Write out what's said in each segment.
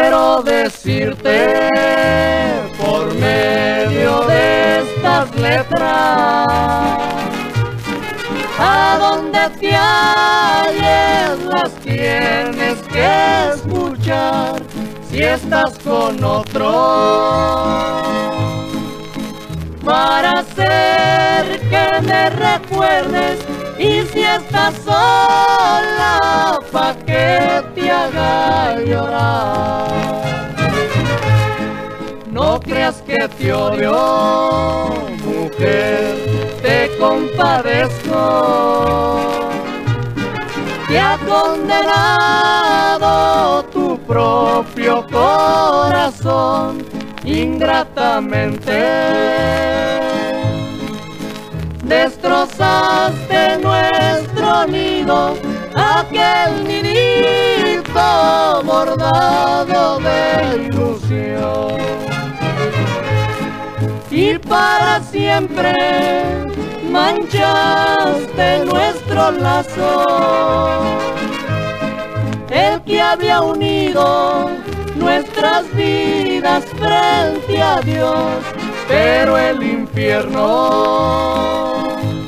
quiero decirte por medio de estas letras, a donde te halles las tienes que escuchar si estás con otro, para hacer que me recuerdes, y si estás sola, pa' que te haga llorar. No creas que te odio, mujer, te compadezco. Te ha condenado tu propio corazón ingratamente. Destrozaste nuestro nido, aquel nidito bordado de ilusión. Y para siempre manchaste nuestro lazo, el que había unido nuestras vidas frente a Dios. Pero el infierno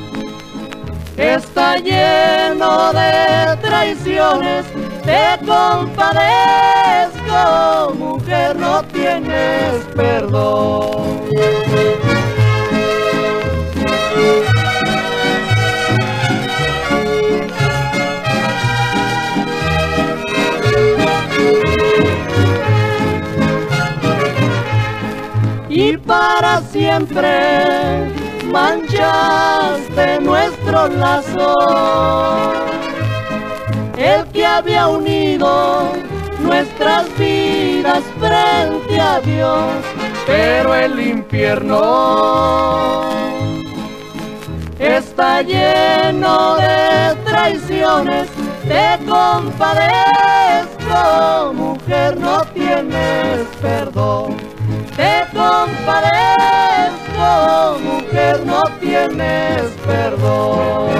está lleno de traiciones. Te compadezco, mujer, no tienes perdón. Y para siempre manchaste nuestro lazo, el que había unido nuestras vidas frente a Dios. Pero el infierno está lleno de traiciones. Te compadezco, mujer, no tienes perdón. Te compadezco, mujer, no tienes perdón.